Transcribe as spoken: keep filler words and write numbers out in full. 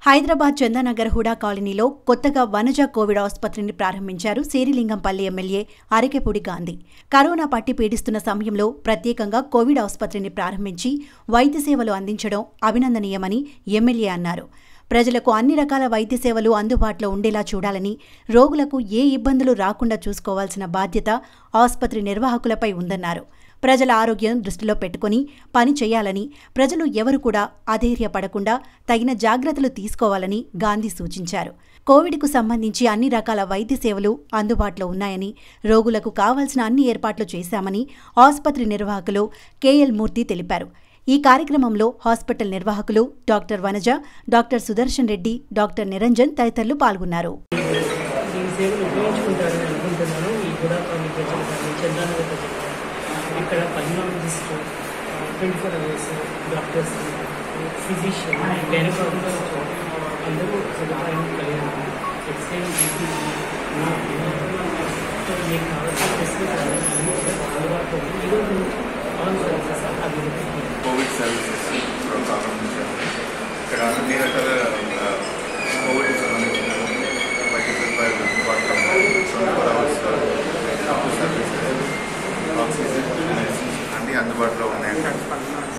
హైదరాబాద్ చందానగర్ హుడా కాలనీలో కొత్తగా వనజ కోవిడ్ ఆసుపత్రిని ప్రారంభించారు శేరిలింగంపల్లి ఎమ్మెల్యే అరికెపూడి గాంధీ. కరోనా పట్టి పీడిస్తున్న సమయంలో ప్రత్యేకంగా కోవిడ్ ఆసుపత్రిని ప్రారంభించి వైద్య సేవలు అందించడం అభినందనీయమని ఎమ్మెల్యే అన్నారు. ప్రజలకు అన్ని రకాల వైద్య సేవలు అందుబాటులో ఉండేలా చూడాలని, రోగులకు ఏ ఇబ్బందులు రాకుండా చూసుకోవాల్సిన బాధ్యత ఆసుపత్రి నిర్వాహకులపై ఉందన్నారు. ప్రజల ఆరోగ్యం దృష్టిలో పెట్టుకుని పని చేయాలని, ప్రజలు ఎవరు కూడా అధైర్యపడకుండా తగిన జాగ్రత్తలు తీసుకోవాలని గాంధీ సూచించారు. కోవిడ్కు సంబంధించి అన్ని రకాల వైద్య సేవలు అందుబాటులో ఉన్నాయని, రోగులకు కావాల్సిన అన్ని ఏర్పాట్లు చేశామని ఆసుపత్రి నిర్వాహకులు కెఎల్ మూర్తి తెలిపారు. ఈ కార్యక్రమంలో హాస్పిటల్ నిర్వాహకులు doctor Vanaja, doctor Sudarshan Reddy, doctor Niranjan తదితరులు పాల్గొన్నారు. ఇక్కడ pulmonologist, twenty four hours doctors, physician, gynaecologist అందరూ సదుపాయం కలిగారు. ఎక్స్రే మీకు కావాల్సిన ఫెసిలిటీ అందుబాటులో ఈరోజు ఆల్ సర్వీసెస్ అభివృద్ధి కోవిడ్ సర్వీసెస్